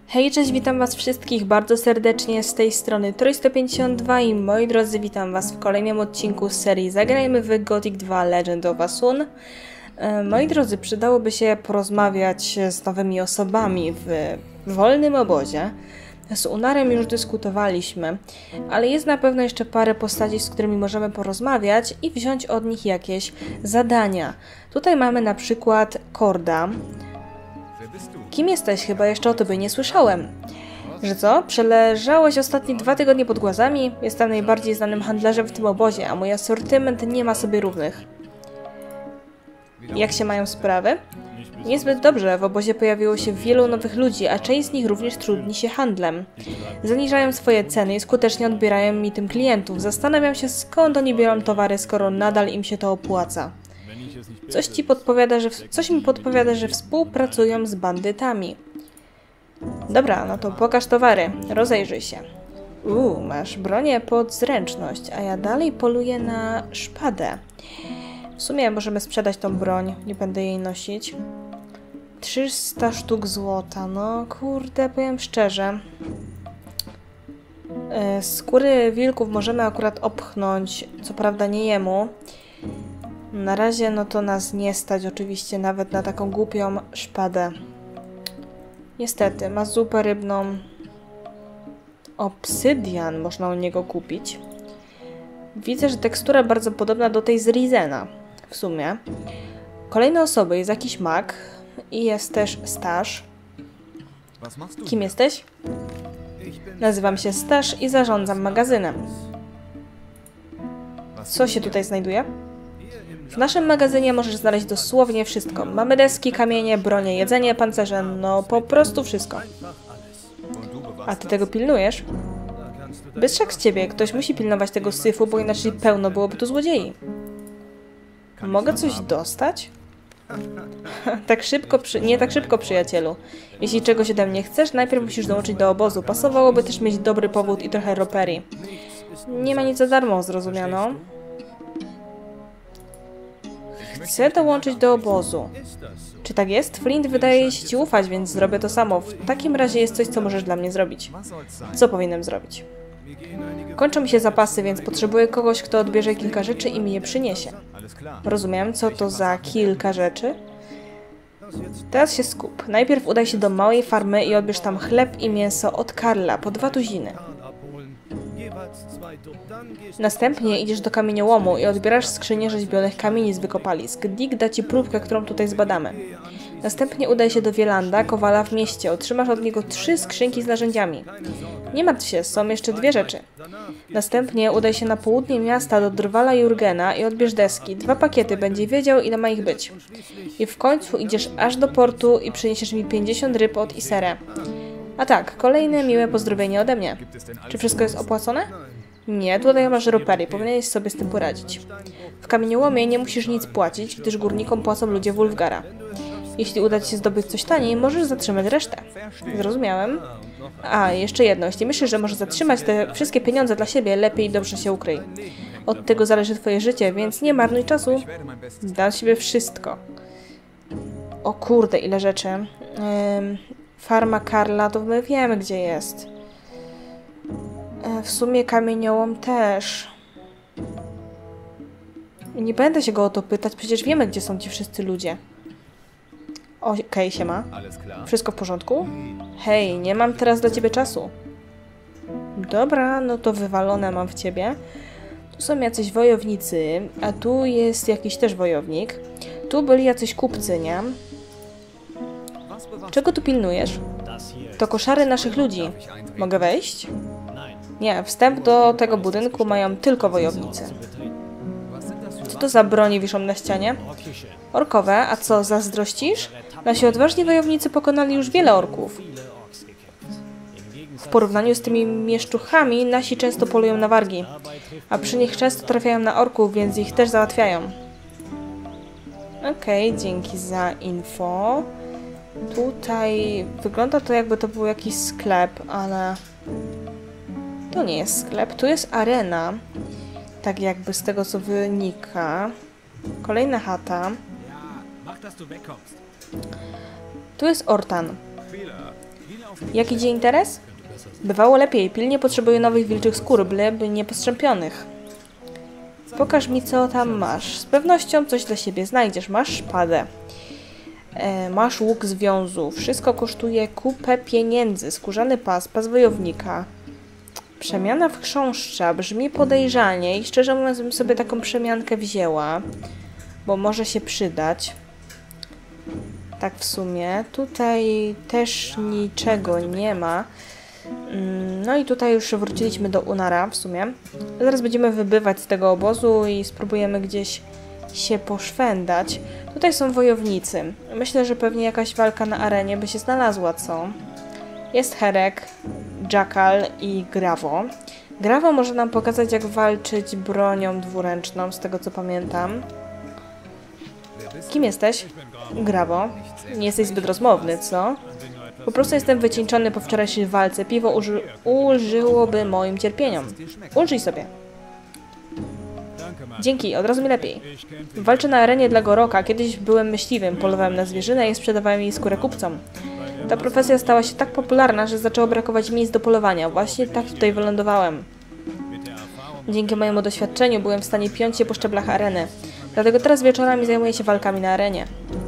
Hej, cześć, witam was wszystkich bardzo serdecznie z tej strony Troy152 i moi drodzy, witam was w kolejnym odcinku z serii Zagrajmy w Gothic 2 Legend of Asun. Moi drodzy, przydałoby się porozmawiać z nowymi osobami w wolnym obozie. Z Unarem już dyskutowaliśmy, ale jest na pewno jeszcze parę postaci, z którymi możemy porozmawiać i wziąć od nich jakieś zadania. Tutaj mamy na przykład Korda. Kim jesteś? Chyba jeszcze o tobie nie słyszałem. Że co? Przeleżałeś ostatnie 2 tygodnie pod głazami? Jestem najbardziej znanym handlarzem w tym obozie, a mój asortyment nie ma sobie równych. Jak się mają sprawy? Niezbyt dobrze, w obozie pojawiło się wielu nowych ludzi, a część z nich również trudni się handlem. Zaniżają swoje ceny i skutecznie odbierają mi tym klientów. Zastanawiam się, skąd oni biorą towary, skoro nadal im się to opłaca. Coś mi podpowiada, że współpracują z bandytami. Dobra, no to pokaż towary. Rozejrzyj się. Masz bronię pod zręczność, a ja dalej poluję na szpadę. W sumie możemy sprzedać tą broń, nie będę jej nosić. 300 sztuk złota, no kurde, powiem szczerze. Skóry wilków możemy akurat opchnąć, co prawda nie jemu. Na razie no to nas nie stać oczywiście nawet na taką głupią szpadę. Niestety, ma zupę rybną. Obsydian można u niego kupić. Widzę, że tekstura bardzo podobna do tej z Rizena. W sumie. Kolejne osoby, jest jakiś mag i jest też Stash. Kim jesteś? Nazywam się Stash i zarządzam magazynem. Co się tutaj znajduje? W naszym magazynie możesz znaleźć dosłownie wszystko. Mamy deski, kamienie, bronie, jedzenie, pancerze, no po prostu wszystko. A ty tego pilnujesz? Bystrzak z ciebie, ktoś musi pilnować tego syfu, bo inaczej pełno byłoby tu złodziei. Mogę coś dostać? Nie tak szybko, przyjacielu. Jeśli czegoś ode mnie chcesz, najpierw musisz dołączyć do obozu. Pasowałoby też mieć dobry powód i trochę roperii. Nie ma nic za darmo, zrozumiano? Chcę dołączyć do obozu. Czy tak jest? Flint wydaje się ci ufać, więc zrobię to samo. W takim razie jest coś, co możesz dla mnie zrobić. Co powinienem zrobić? Kończą mi się zapasy, więc potrzebuję kogoś, kto odbierze kilka rzeczy i mi je przyniesie. Rozumiem, co to za kilka rzeczy? Teraz się skup. Najpierw udaj się do małej farmy i odbierz tam chleb i mięso od Karla po 2 tuziny. Następnie idziesz do kamieniołomu i odbierasz skrzynię rzeźbionych kamieni z wykopalisk. Dick da ci próbkę, którą tutaj zbadamy. Następnie udaj się do Wielanda, kowala w mieście. Otrzymasz od niego 3 skrzynki z narzędziami. Nie martw się, są jeszcze 2 rzeczy. Następnie udaj się na południe miasta do Drwala Jurgena i odbierz deski. 2 pakiety, będzie wiedział, ile ma ich być. I w końcu idziesz aż do portu i przyniesiesz mi 50 ryb od Isere. A tak, kolejne miłe pozdrowienie ode mnie. Czy wszystko jest opłacone? Nie, tutaj masz ropery, powinieneś sobie z tym poradzić. W kamieniołomie nie musisz nic płacić, gdyż górnikom płacą ludzie Wulfgara. Jeśli uda ci się zdobyć coś taniej, możesz zatrzymać resztę. Zrozumiałem. A, jeszcze jedno. Jeśli myślisz, że możesz zatrzymać te wszystkie pieniądze dla siebie, lepiej i dobrze się ukryj. Od tego zależy twoje życie, więc nie marnuj czasu. Dam siebie wszystko. O kurde, ile rzeczy. Farma Karla, to my wiemy, gdzie jest. W sumie kamieniołom też. Nie będę się go o to pytać, przecież wiemy, gdzie są ci wszyscy ludzie. Okej, siema. Wszystko w porządku? Hej, nie mam teraz dla ciebie czasu. Dobra, no to wywalone mam w ciebie. Tu są jacyś wojownicy, a tu jest jakiś też wojownik. Tu byli jacyś kupcy, nie? Czego tu pilnujesz? To koszary naszych ludzi. Mogę wejść? Nie, wstęp do tego budynku mają tylko wojownicy. Co to za broni wiszą na ścianie? Orkowe, a co, zazdrościsz? Nasi odważni wojownicy pokonali już wiele orków. W porównaniu z tymi mieszczuchami, nasi często polują na wargi, a przy nich często trafiają na orków, więc ich też załatwiają. Okej, dzięki za info. Tutaj wygląda to, jakby to był jakiś sklep, ale to nie jest sklep, tu jest arena. Tak jakby z tego, co wynika. Kolejna chata. Tu jest Ortan. Jak idzie interes? Bywało lepiej. Pilnie potrzebuję nowych wilczych skór, byleby niepostrzępionych. Pokaż mi, co tam masz. Z pewnością coś dla siebie znajdziesz. Masz szpadę. Masz łuk związu. Wszystko kosztuje kupę pieniędzy. Skórzany pas, pas wojownika. Przemiana w chrząszcza. Brzmi podejrzanie i szczerze mówiąc bym sobie taką przemiankę wzięła, bo może się przydać. Tak w sumie. Tutaj też niczego nie ma. No i tutaj już wróciliśmy do Unara w sumie. Zaraz będziemy wybywać z tego obozu i spróbujemy gdzieś się poszwendać. Tutaj są wojownicy. Myślę, że pewnie jakaś walka na arenie by się znalazła, co? Jest Herek, Jackal i Gravo. Gravo może nam pokazać, jak walczyć bronią dwuręczną, z tego co pamiętam. Kim jesteś? Gravo. Nie jesteś zbyt rozmowny, co? Po prostu jestem wycieńczony po wczorajszej walce. Piwo ulżyłoby moim cierpieniom. Ulżyj sobie. Dzięki, od razu mi lepiej. Walczę na arenie dla Goroka. Kiedyś byłem myśliwym, polowałem na zwierzynę i sprzedawałem jej skórę kupcom. Ta profesja stała się tak popularna, że zaczęło brakować miejsc do polowania. Właśnie tak tutaj wylądowałem. Dzięki mojemu doświadczeniu byłem w stanie piąć się po szczeblach areny. Dlatego teraz wieczorami zajmuję się walkami na arenie.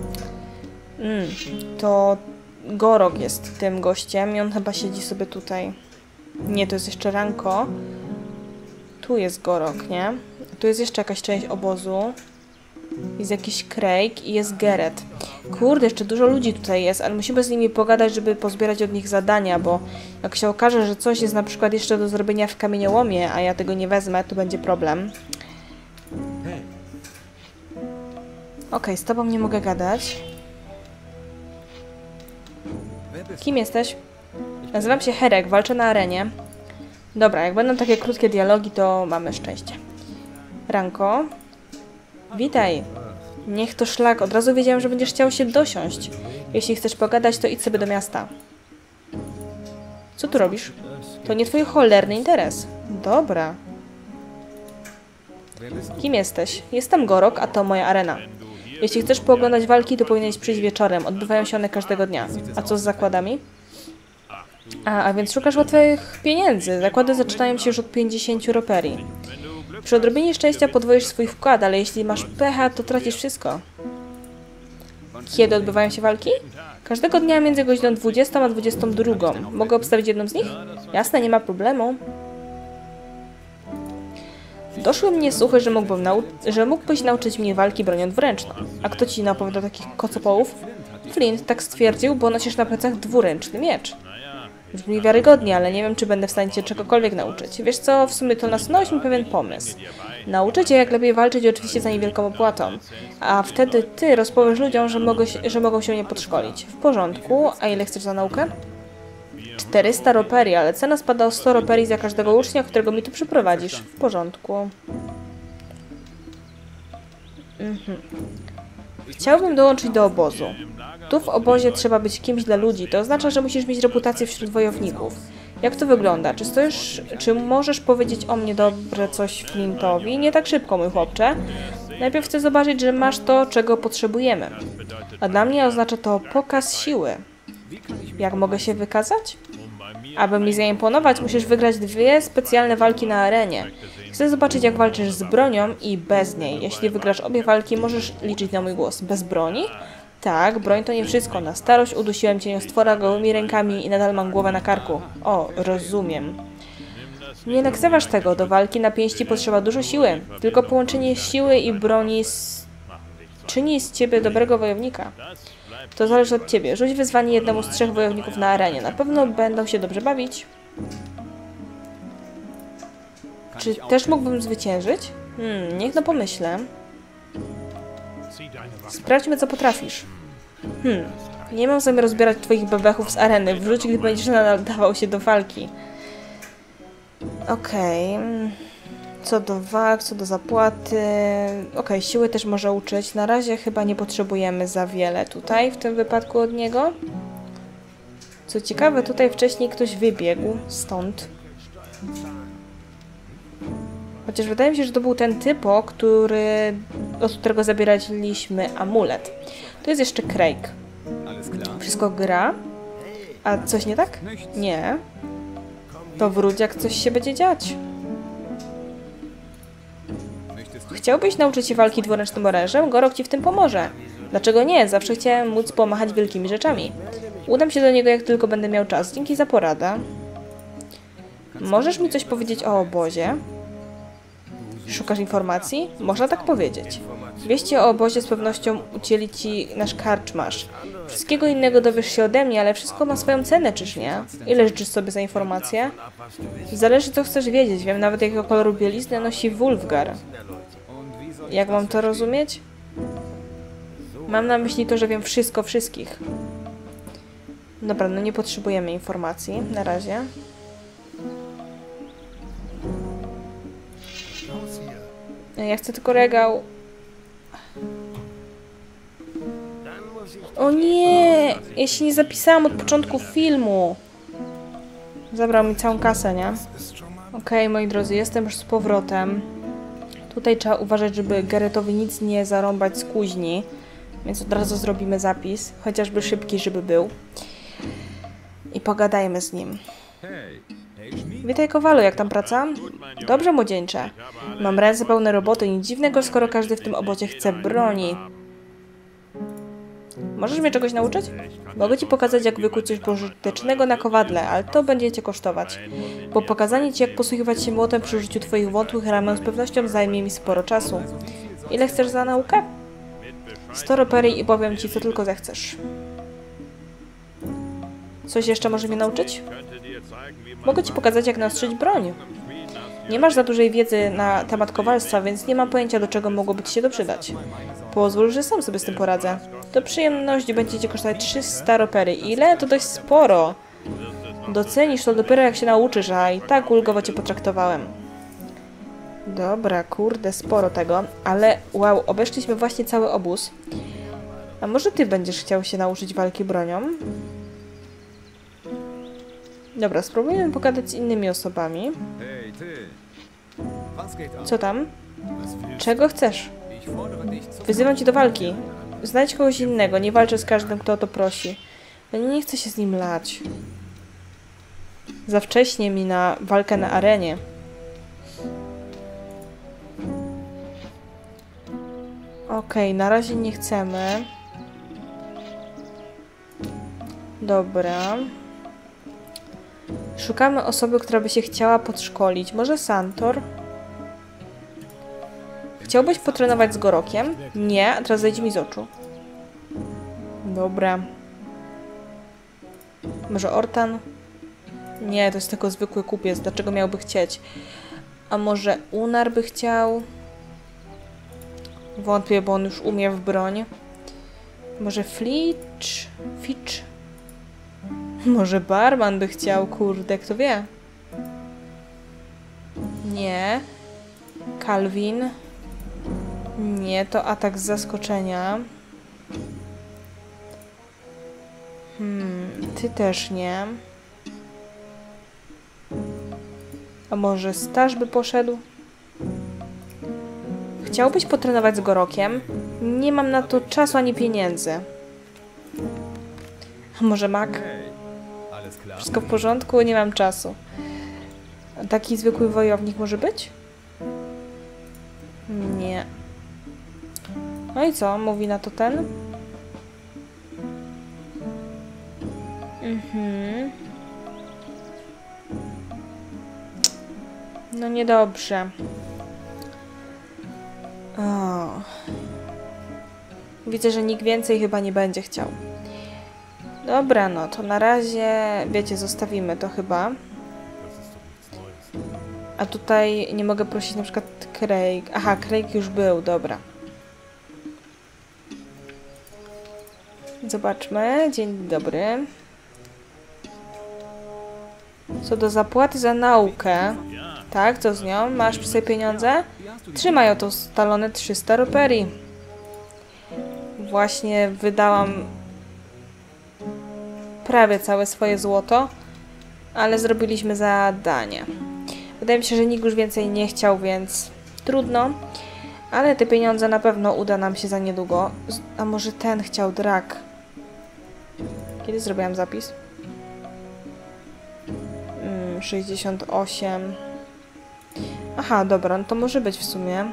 To Gorok jest tym gościem i on chyba siedzi sobie tutaj. Nie, to jest jeszcze Ranko. Tu jest Gorok, nie? Tu jest jeszcze jakaś część obozu. Jest jakiś Craig i jest Gerett. Kurde, jeszcze dużo ludzi tutaj jest, ale musimy z nimi pogadać, żeby pozbierać od nich zadania, bo jak się okaże, że coś jest na przykład jeszcze do zrobienia w kamieniołomie, a ja tego nie wezmę, to będzie problem. Okej, z tobą nie mogę gadać. Kim jesteś? Nazywam się Herek, walczę na arenie. Dobra, jak będą takie krótkie dialogi, to mamy szczęście. Ranko. Witaj. Niech to szlak. Od razu wiedziałem, że będziesz chciał się dosiąść. Jeśli chcesz pogadać, to idź sobie do miasta. Co tu robisz? To nie twój cholerny interes. Dobra. Kim jesteś? Jestem Gorok, a to moja arena. Jeśli chcesz pooglądać walki, to powinieneś przyjść wieczorem. Odbywają się one każdego dnia. A co z zakładami? A więc szukasz łatwych pieniędzy. Zakłady zaczynają się już od 50 roperii. Przy odrobinie szczęścia podwoisz swój wkład, ale jeśli masz pecha, to tracisz wszystko. Kiedy odbywają się walki? Każdego dnia między godziną 20 a 22. Mogę obstawić jedną z nich? Jasne, nie ma problemu. Doszły mnie słuchy, że mógłbyś nauczyć mnie walki bronią dwuręczną. A kto ci napowiadał takich kocopołów? Flint tak stwierdził, bo nosisz na plecach dwuręczny miecz. Brzmi wiarygodnie, ale nie wiem, czy będę w stanie cię czegokolwiek nauczyć. Wiesz co, w sumie to nasunąłeś mi pewien pomysł. Nauczę cię, jak lepiej walczyć, oczywiście za niewielką opłatą. A wtedy ty rozpowiesz ludziom, że mogą się nie podszkolić. W porządku. A ile chcesz za naukę? 400 roperii, ale cena spada o 100 roperii za każdego ucznia, którego mi tu przyprowadzisz. W porządku. Chciałbym dołączyć do obozu. Tu w obozie trzeba być kimś dla ludzi. To oznacza, że musisz mieć reputację wśród wojowników. Jak to wygląda? Czy możesz powiedzieć o mnie dobre coś Flintowi? Nie tak szybko, mój chłopcze. Najpierw chcę zobaczyć, że masz to, czego potrzebujemy. A dla mnie oznacza to pokaz siły. Jak mogę się wykazać? Aby mi zaimponować, musisz wygrać 2 specjalne walki na arenie. Chcę zobaczyć, jak walczysz z bronią i bez niej. Jeśli wygrasz obie walki, możesz liczyć na mój głos. Bez broni? Tak, broń to nie wszystko. Na starość udusiłem cieniostwora gołymi rękami i nadal mam głowę na karku. O, rozumiem. Nie lekceważ tego. Do walki na pięści potrzeba dużo siły. Tylko połączenie siły i broni czyni z ciebie dobrego wojownika. To zależy od ciebie. Rzuć wyzwanie jednemu z 3 wojowników na arenie. Na pewno będą się dobrze bawić. Czy też mógłbym zwyciężyć? Niech no pomyślę. Sprawdźmy, co potrafisz. Nie mam zamiaru zbierać twoich bebechów z areny. Wróć, gdy będziesz nadawał się do walki. Okej. Co do walk, co do zapłaty... Okej, siły też może uczyć. Na razie chyba nie potrzebujemy za wiele tutaj, w tym wypadku od niego. Co ciekawe, tutaj wcześniej ktoś wybiegł stąd. Chociaż wydaje mi się, że to był ten typo, od którego zabieraliśmy amulet. Tu jest jeszcze Craig. Wszystko gra. A coś nie tak? Nie. To wróć, jak coś się będzie dziać. Chciałbyś nauczyć się walki dwuręcznym orężem? Gorok ci w tym pomoże. Dlaczego nie? Zawsze chciałem móc pomachać wielkimi rzeczami. Udam się do niego, jak tylko będę miał czas. Dzięki za poradę. Możesz mi coś powiedzieć o obozie? Szukasz informacji? Można tak powiedzieć. Wieści o obozie z pewnością udzieli ci nasz karczmarz. Wszystkiego innego dowiesz się ode mnie, ale wszystko ma swoją cenę, czyż nie? Ile życzysz sobie za informację? Zależy, co chcesz wiedzieć. Wiem nawet, jakiego koloru bieliznę nosi Wulfgar. Jak mam to rozumieć? Mam na myśli to, że wiem wszystko wszystkich. Dobra, no nie potrzebujemy informacji na razie. Ja chcę tylko regał. O nie! Ja się nie zapisałam od początku filmu. Zabrał mi całą kasę, nie? Okej, moi drodzy, jestem już z powrotem. Tutaj trzeba uważać, żeby Geraltowi nic nie zarąbać z kuźni. Więc od razu zrobimy zapis. Chociażby szybki, żeby był. I pogadajmy z nim. Witaj, Kowalu, jak tam praca? Dobrze, młodzieńcze. Mam ręce pełne roboty, nic dziwnego, skoro każdy w tym obozie chce broni. Możesz mnie czegoś nauczyć? Mogę ci pokazać, jak wykuć coś pożytecznego na kowadle, ale to będzie cię kosztować. Bo pokazanie ci, jak posługiwać się młotem przy użyciu twoich wątłych ramion z pewnością zajmie mi sporo czasu. Ile chcesz za naukę? 100 roperii i powiem ci, co tylko zechcesz. Coś jeszcze może mnie nauczyć? Mogę ci pokazać, jak naostrzyć broń. Nie masz za dużej wiedzy na temat kowalstwa, więc nie mam pojęcia, do czego mogłoby ci się to przydać. Pozwól, że sam sobie z tym poradzę. To przyjemność będzie cię kosztować 300 roperii. Ile? To dość sporo. Docenisz to dopiero, jak się nauczysz, a i tak ulgowo cię potraktowałem. Dobra, kurde, sporo tego, ale wow, obeszliśmy właśnie cały obóz. A może ty będziesz chciał się nauczyć walki bronią? Dobra, spróbujemy pogadać z innymi osobami. Co tam? Czego chcesz? Wyzywam cię do walki. Znajdź kogoś innego, nie walczę z każdym, kto o to prosi. No nie chcę się z nim lać. Za wcześnie mi na walkę na arenie. Okej, na razie nie chcemy. Dobra. Szukamy osoby, która by się chciała podszkolić. Może Santor? Chciałbyś potrenować z Gorokiem? Nie, a teraz zejdź mi z oczu. Dobra. Może Ortan? Nie, to jest tylko zwykły kupiec. Dlaczego miałby chcieć? A może Unar by chciał? Wątpię, bo on już umie w broń. Może Fitch? Może Barman by chciał, kurde, kto wie? Nie. Calvin? Nie, to atak z zaskoczenia. Ty też nie. A może Staż by poszedł? Chciałbyś potrenować z Gorokiem? Nie mam na to czasu ani pieniędzy. A może Mac? Wszystko w porządku? Nie mam czasu. A taki zwykły wojownik może być? Nie. No i co? Mówi na to ten? No niedobrze. O. Widzę, że nikt więcej chyba nie będzie chciał. Dobra, no to na razie, wiecie, zostawimy to chyba. A tutaj nie mogę prosić na przykład Craig. Aha, Craig już był, dobra. Zobaczmy. Dzień dobry. Co do zapłaty za naukę. Tak, co z nią? Masz przy sobie pieniądze? Trzymaj oto ustalone 300 roperii. Właśnie wydałam prawie całe swoje złoto, ale zrobiliśmy zadanie. Wydaje mi się, że nikt już więcej nie chciał, więc trudno. Ale te pieniądze na pewno uda nam się za niedługo. A może ten chciał Drak? Kiedy zrobiłam zapis? 68. Aha, dobra, no to może być w sumie.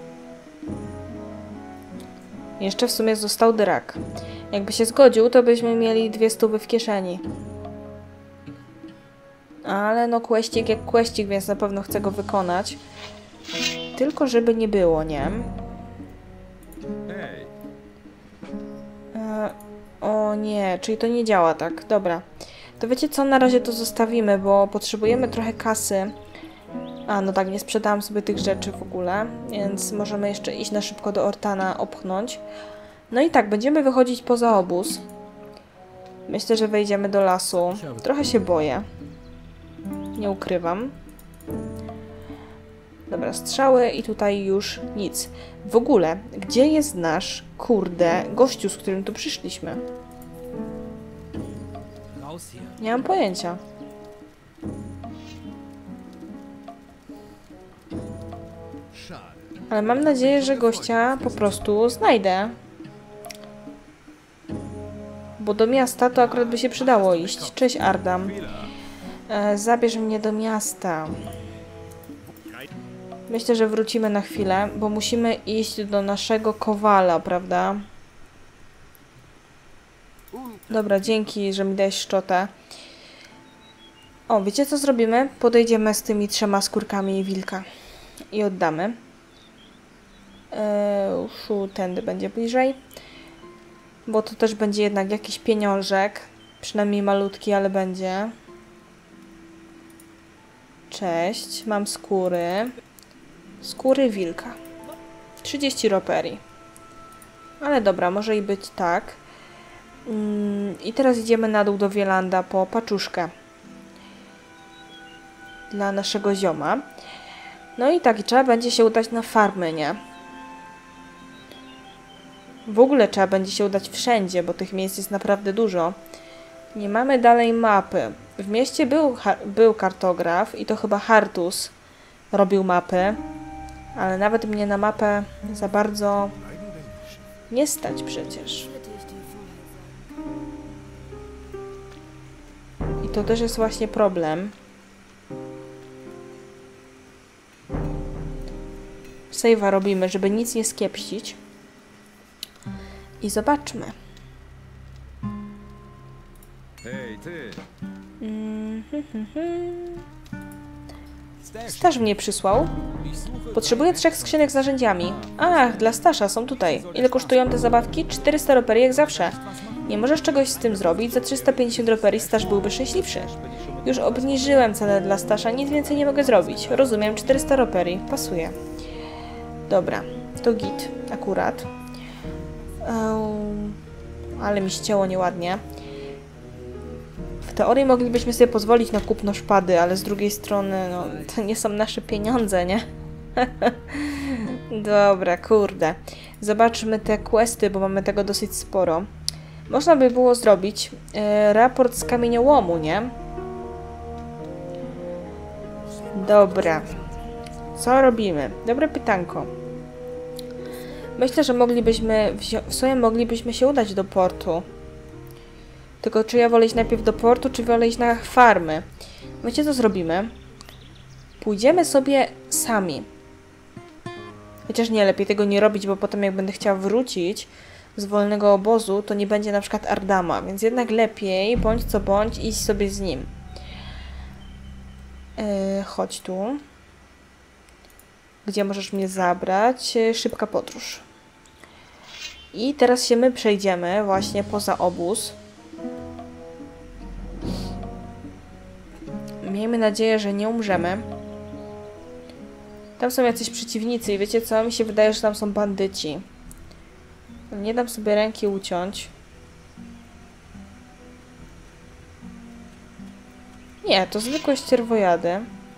Jeszcze w sumie został drak. Jakby się zgodził, to byśmy mieli 200 w kieszeni. Ale no questik jak questik, więc na pewno chcę go wykonać. Tylko żeby nie było, nie? O nie, czyli to nie działa tak. Dobra. To wiecie co, na razie to zostawimy, bo potrzebujemy trochę kasy. A, no tak, nie sprzedałam sobie tych rzeczy w ogóle, więc możemy jeszcze iść na szybko do Ortana, opchnąć. No i tak, będziemy wychodzić poza obóz. Myślę, że wejdziemy do lasu. Trochę się boję. Nie ukrywam. Dobra, strzały i tutaj już nic. W ogóle, gdzie jest nasz, kurde, gościu, z którym tu przyszliśmy? Nie mam pojęcia. Ale mam nadzieję, że gościa po prostu znajdę. Bo do miasta to akurat by się przydało iść. Cześć, Ardam. Zabierz mnie do miasta. Myślę, że wrócimy na chwilę, bo musimy iść do naszego kowala, prawda? Dobra, dzięki, że mi dałeś szczotę. O, wiecie co zrobimy? Podejdziemy z tymi 3 skórkami wilka i oddamy. Tędy będzie bliżej. Bo to też będzie jednak jakiś pieniążek. Przynajmniej malutki, ale będzie. Cześć, mam skóry. Skóry wilka. 30 roperii. Ale dobra, może i być tak. I teraz idziemy na dół do Wielanda po paczuszkę. Dla naszego zioma. No i tak, i trzeba będzie się udać na farmy, nie? W ogóle trzeba będzie się udać wszędzie, bo tych miejsc jest naprawdę dużo. Nie mamy dalej mapy. W mieście był kartograf i to chyba Hartus robił mapy. Ale nawet mnie na mapę za bardzo nie stać przecież. I to też jest właśnie problem. Save'a robimy, żeby nic nie skiepścić. I zobaczmy. Hej, ty! Staż mnie przysłał. Potrzebuję 3 skrzynek z narzędziami. Ach, dla Stasza są tutaj. Ile kosztują te zabawki? 400 roperii jak zawsze. Nie możesz czegoś z tym zrobić? Za 350 roperii Stasz byłby szczęśliwszy. Już obniżyłem cenę dla Stasza, nic więcej nie mogę zrobić. Rozumiem, 400 roperii. Pasuje. Dobra, to git. Akurat. Ale mi ścięło nieładnie. W teorii moglibyśmy sobie pozwolić na kupno szpady, ale z drugiej strony, no, to nie są nasze pieniądze, nie? Dobra, kurde. Zobaczmy te questy, bo mamy tego dosyć sporo. Można by było zrobić raport z kamieniołomu, nie? Dobra. Co robimy? Dobre pytanko. Myślę, że w sumie moglibyśmy się udać do portu. Tylko czy ja wolę iść najpierw do portu, czy wolę iść na farmy? Wiecie co zrobimy? Pójdziemy sobie sami. Chociaż nie, lepiej tego nie robić, bo potem jak będę chciała wrócić z wolnego obozu, to nie będzie na przykład Ardama, więc jednak lepiej, bądź co bądź, iść sobie z nim. Chodź tu. Gdzie możesz mnie zabrać? Szybka podróż. I teraz się my przejdziemy właśnie poza obóz. Miejmy nadzieję, że nie umrzemy. Tam są jacyś przeciwnicy i wiecie co? Mi się wydaje, że tam są bandyci. Nie dam sobie ręki uciąć. Nie, to zwykłe ścierwojady.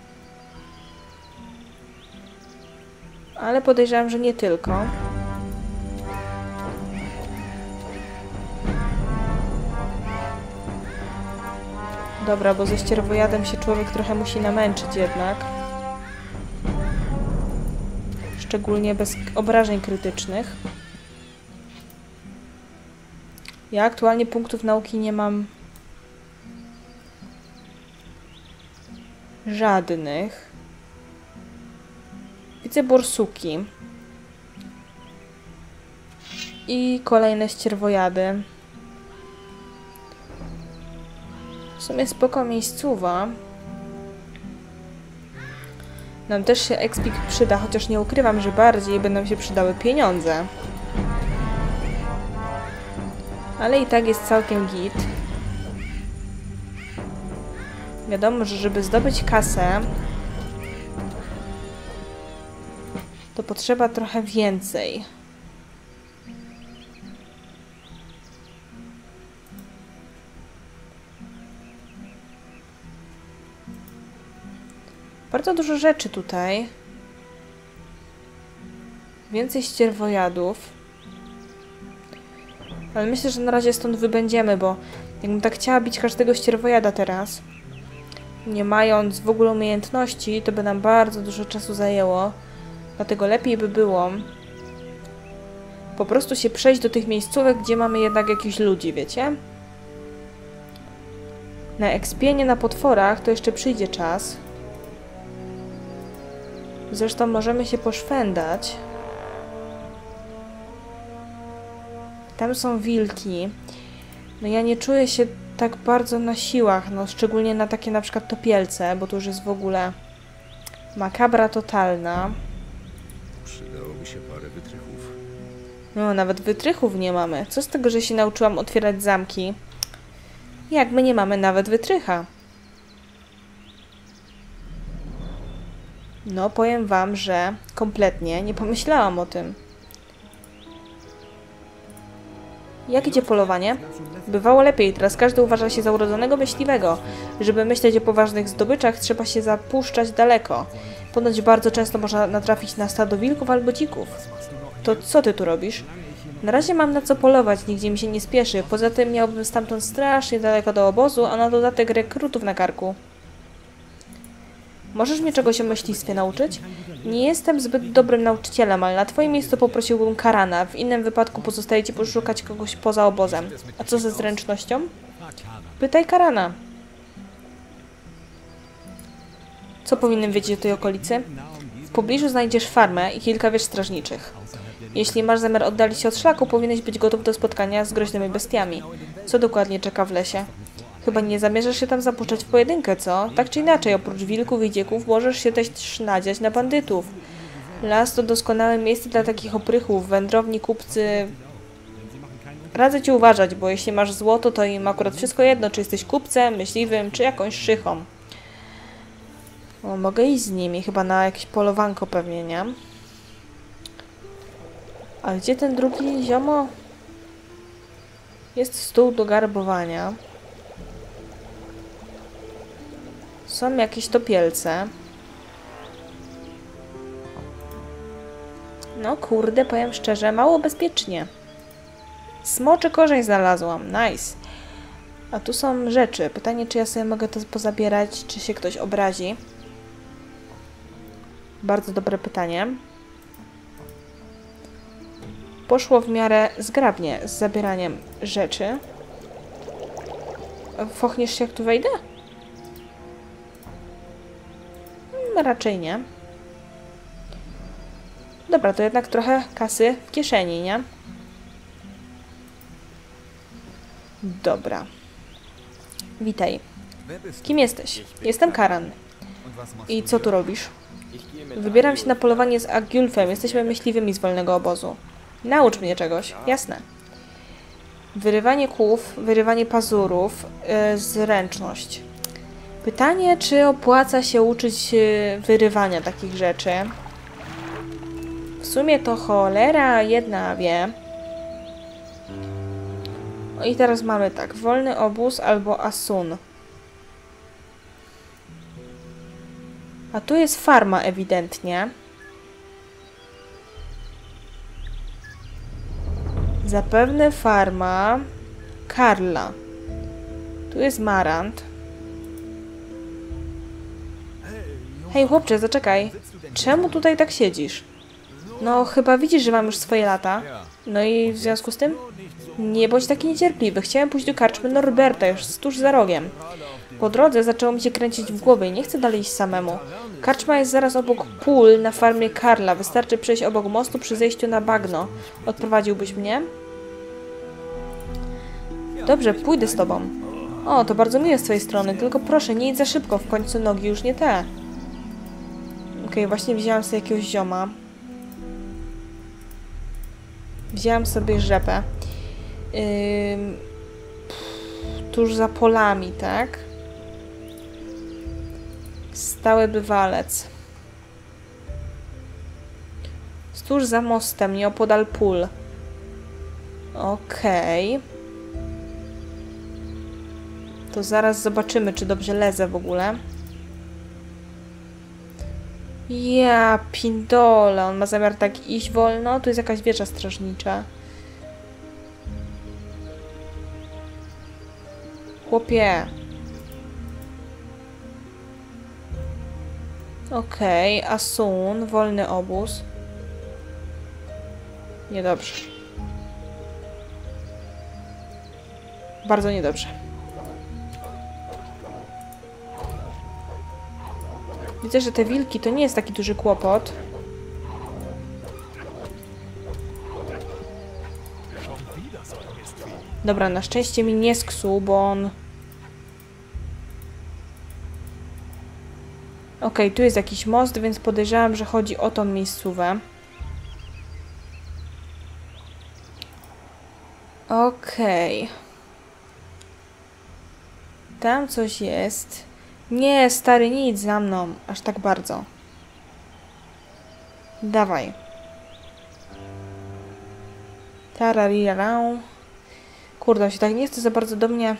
Ale podejrzewam, że nie tylko. Dobra, bo ze ścierwojadem się człowiek trochę musi namęczyć jednak. Szczególnie bez obrażeń krytycznych. Ja aktualnie punktów nauki nie mam Żadnych. Widzę borsuki. I kolejne ścierwojady. W sumie spoko miejscowa. Nam też się ekspik przyda, chociaż nie ukrywam, że bardziej będą się przydały pieniądze. Ale i tak jest całkiem git. Wiadomo, że żeby zdobyć kasę, to potrzeba trochę więcej. Bardzo dużo rzeczy tutaj. Więcej ścierwojadów. Ale myślę, że na razie stąd wybędziemy, bo jakbym tak chciała bić każdego ścierwojada teraz, nie mając w ogóle umiejętności, to by nam bardzo dużo czasu zajęło. Dlatego lepiej by było po prostu się przejść do tych miejscówek, gdzie mamy jednak jakichś ludzi, wiecie? Na ekspienie na potworach to jeszcze przyjdzie czas. Zresztą możemy się poszwendać. Tam są wilki. No ja nie czuję się tak bardzo na siłach, no szczególnie na takie na przykład topielce, bo to już jest w ogóle makabra totalna. Przydałoby się parę wytrychów. No, nawet wytrychów nie mamy. Co z tego, że się nauczyłam otwierać zamki? Jak my nie mamy nawet wytrycha? No, powiem wam, że kompletnie nie pomyślałam o tym. Jak idzie polowanie? Bywało lepiej, teraz każdy uważa się za urodzonego myśliwego. Żeby myśleć o poważnych zdobyczach, trzeba się zapuszczać daleko. Ponoć bardzo często można natrafić na stado wilków albo dzików. To co ty tu robisz? Na razie mam na co polować, nigdzie mi się nie spieszy. Poza tym miałbym stamtąd strasznie daleko do obozu, a na dodatek rekrutów na karku. Możesz mnie czegoś o myślistwie nauczyć? Nie jestem zbyt dobrym nauczycielem, ale na twoim miejscu poprosiłbym Karana. W innym wypadku pozostaje ci poszukać kogoś poza obozem. A co ze zręcznością? Pytaj Karana. Co powinienem wiedzieć o tej okolicy? W pobliżu znajdziesz farmę i kilka wież strażniczych. Jeśli masz zamiar oddalić się od szlaku, powinieneś być gotów do spotkania z groźnymi bestiami. Co dokładnie czeka w lesie? Chyba nie zamierzasz się tam zapuszczać w pojedynkę, co? Tak czy inaczej, oprócz wilków i dzieków możesz się też nadziać na bandytów. Las to doskonałe miejsce dla takich oprychów, wędrowni, kupcy. Radzę ci uważać, bo jeśli masz złoto, to im akurat wszystko jedno, czy jesteś kupcem, myśliwym, czy jakąś szychą. O, mogę iść z nimi, chyba na jakieś polowanko pewnie, nie? A gdzie ten drugi ziomo? Jest stół do garbowania. Są jakieś topielce. No kurde, powiem szczerze, mało bezpiecznie. Smoczy korzeń znalazłam, nice. A tu są rzeczy. Pytanie, czy ja sobie mogę to pozabierać, czy się ktoś obrazi. Bardzo dobre pytanie. Poszło w miarę zgrabnie z zabieraniem rzeczy. Fochniesz się, jak tu wejdę? Raczej nie. Dobra, to jednak trochę kasy w kieszeni, nie? Dobra. Witaj. Kim jesteś? Jestem Karan. I co tu robisz? Wybieram się na polowanie z Agiulfem. Jesteśmy myśliwymi z wolnego obozu. Naucz mnie czegoś. Jasne. Wyrywanie kłów, wyrywanie pazurów, zręczność. Pytanie, czy opłaca się uczyć wyrywania takich rzeczy? W sumie to cholera jedna wie. No i teraz mamy tak, wolny obóz albo Asun. A tu jest farma ewidentnie. Zapewne farma Karla. Tu jest Marant. Hej chłopcze, zaczekaj. Czemu tutaj tak siedzisz? No chyba widzisz, że mam już swoje lata. No i w związku z tym? Nie bądź taki niecierpliwy. Chciałem pójść do karczmy Norberta już tuż za rogiem. po drodze zaczęło mi się kręcić w głowie i nie chcę dalej iść samemu. Karczma jest zaraz obok pól na farmie Karla. Wystarczy przejść obok mostu przy zejściu na bagno. Odprowadziłbyś mnie? Dobrze, pójdę z tobą. O, to bardzo miłe z twojej strony, tylko proszę, nie idź za szybko, w końcu nogi już nie te. Okej, właśnie wzięłam sobie jakiegoś zioma. Wzięłam sobie rzepę. Tuż za polami, tak? Stały bywalec. Tuż za mostem, nieopodal pól. Okej. To zaraz zobaczymy, czy dobrze lezę w ogóle. Ja, pindole. On ma zamiar tak iść wolno. Tu jest jakaś wieża strażnicza. Chłopie. Okej, Asun, wolny obóz. Niedobrze. Bardzo niedobrze. Widzę, że te wilki to nie jest taki duży kłopot. Dobra, na szczęście mi nie sksuł, bo on... Okej, tu jest jakiś most, więc podejrzewam, że chodzi o tą miejscówę. Okej. Tam coś jest. Nie, stary, nie idź za mną. Aż tak bardzo. Dawaj. Tararirau. Kurde, on się tak nie chce za bardzo do mnie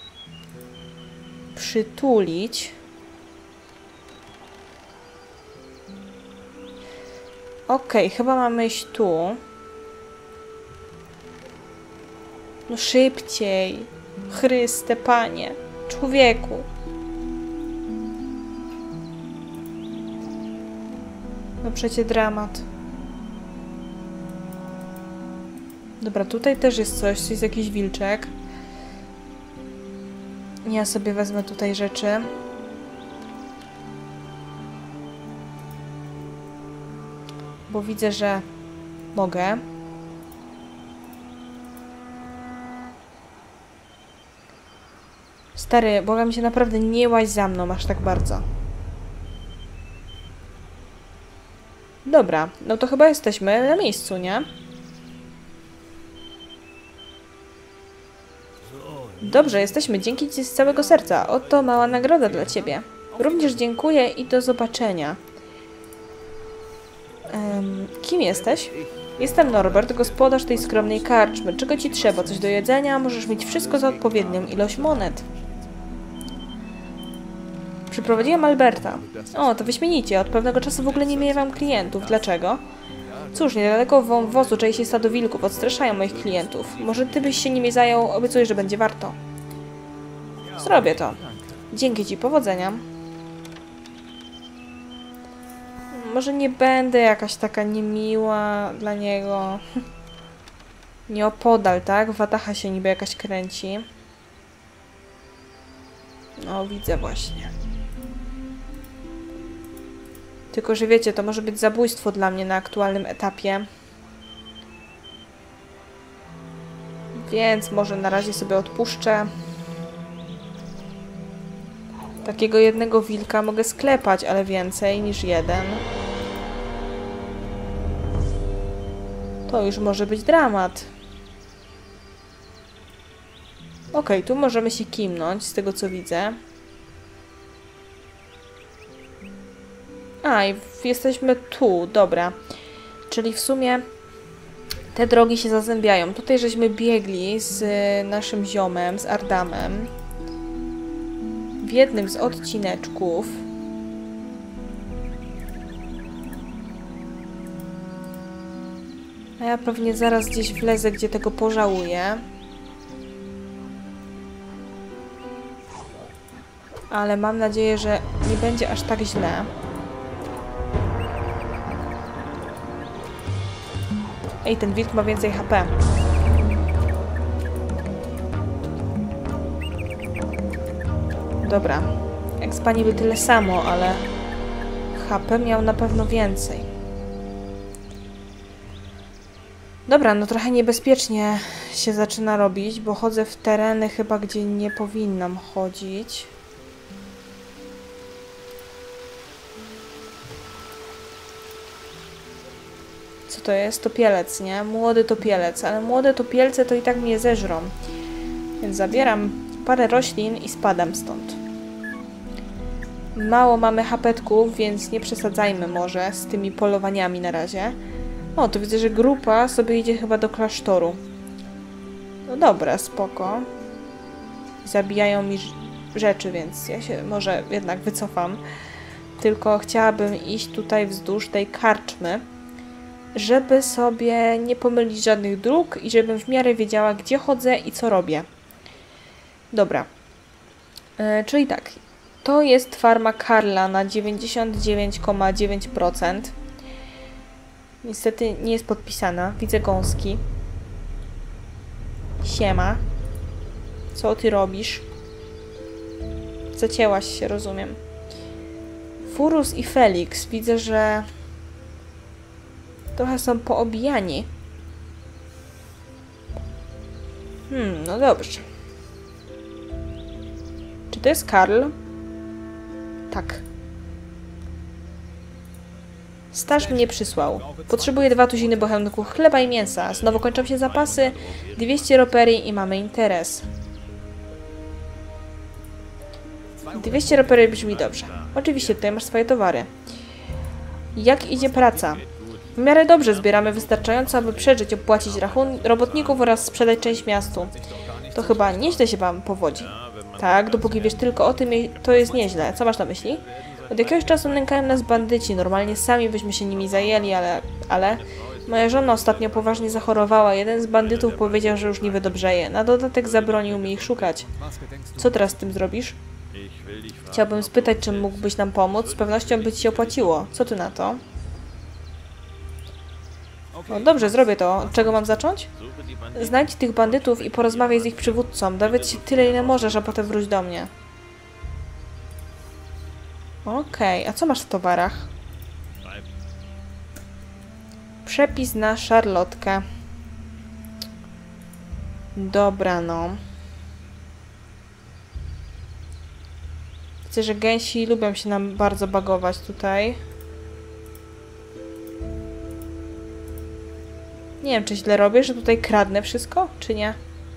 przytulić. Okej, chyba mamy iść tu. No szybciej. Chryste, Panie. Człowieku. No przecie dramat. Dobra, tutaj też jest coś. To jest jakiś wilczek. Ja sobie wezmę tutaj rzeczy. Bo widzę, że mogę. Stary, błagam cię, naprawdę nie łaź za mną aż tak bardzo. Dobra, no to chyba jesteśmy na miejscu, nie? Dobrze, jesteśmy. Dzięki ci z całego serca. Oto mała nagroda dla ciebie. Również dziękuję i do zobaczenia. Kim jesteś? Jestem Norbert, gospodarz tej skromnej karczmy. Czego ci trzeba? Coś do jedzenia? Możesz mieć wszystko za odpowiednią ilość monet. Przyprowadziłam Alberta. O, to wyśmienicie. Od pewnego czasu w ogóle nie miewam klientów. Dlaczego? Cóż, niedaleko wąwozu czai się stado wilków. Odstraszają moich klientów. Może ty byś się nimi zajął? Obiecuję, że będzie warto. Zrobię to. Dzięki ci. Powodzenia. Może nie będę jakaś taka niemiła dla niego. Nieopodal, tak? Wataha się niby jakaś kręci. No, widzę właśnie. Tylko, że wiecie, to może być zabójstwo dla mnie na aktualnym etapie. Więc może na razie sobie odpuszczę. Takiego jednego wilka mogę sklepać, ale więcej niż jeden. To już może być dramat. Okej, tu możemy się kimnąć, z tego co widzę. A, i jesteśmy tu, dobra. Czyli w sumie te drogi się zazębiają. Tutaj żeśmy biegli z naszym ziomem, z Ardamem. W jednym z odcineczków. A ja pewnie zaraz gdzieś wlezę, gdzie tego pożałuję. Ale mam nadzieję, że nie będzie aż tak źle. Ej, ten wilk ma więcej HP. dobra. Expa niby tyle samo, ale HP miał na pewno więcej. Dobra, no trochę niebezpiecznie się zaczyna robić, bo chodzę w tereny chyba, gdzie nie powinnam chodzić. Co to jest? Topielec, nie? Młody topielec, ale młode topielce to i tak mnie zeżrą. Więc zabieram parę roślin i spadam stąd. Mało mamy hapetków, więc nie przesadzajmy może z tymi polowaniami na razie. O, tu widzę, że grupa sobie idzie chyba do klasztoru. No dobra, spoko. Zabijają mi rzeczy, więc ja się może jednak wycofam. Tylko chciałabym iść tutaj wzdłuż tej karczmy, żeby sobie nie pomylić żadnych dróg i żebym w miarę wiedziała, gdzie chodzę i co robię. Dobra. Czyli tak. To jest farma Karla na 99,9%. Niestety nie jest podpisana. Widzę gąski. Siema. Co ty robisz? Zacięłaś się, rozumiem. Furus i Felix. Widzę, że trochę są poobijani. No dobrze. Czy to jest Karl? Tak. Staż mnie przysłał. Potrzebuję 2 tuziny bochenków chleba i mięsa. Znowu kończą się zapasy. 200 roperii i mamy interes. 200 roperii brzmi dobrze. Oczywiście, tutaj masz swoje towary. Jak idzie praca? W miarę dobrze, zbieramy wystarczająco, aby przeżyć, opłacić robotników oraz sprzedać część miastu. To chyba nieźle się wam powodzi. Tak, dopóki wiesz tylko o tym, to jest nieźle. Co masz na myśli? Od jakiegoś czasu nękają nas bandyci. Normalnie sami byśmy się nimi zajęli, ale... Moja żona ostatnio poważnie zachorowała. Jeden z bandytów powiedział, że już nie wydobrzeje. Na dodatek zabronił mi ich szukać. Co teraz z tym zrobisz? Chciałbym spytać, czy mógłbyś nam pomóc. Z pewnością by ci się opłaciło. Co ty na to? No dobrze, zrobię to. Od czego mam zacząć? Znajdź tych bandytów i porozmawiaj z ich przywódcą. Dowiedz się tyle, ile możesz, a potem wróć do mnie. Okej, a co masz w towarach? Przepis na szarlotkę. Dobra, no. Widzę, że gęsi lubią się nam bardzo bagować tutaj. Nie wiem, czy źle robię, że tutaj kradnę wszystko, czy nie?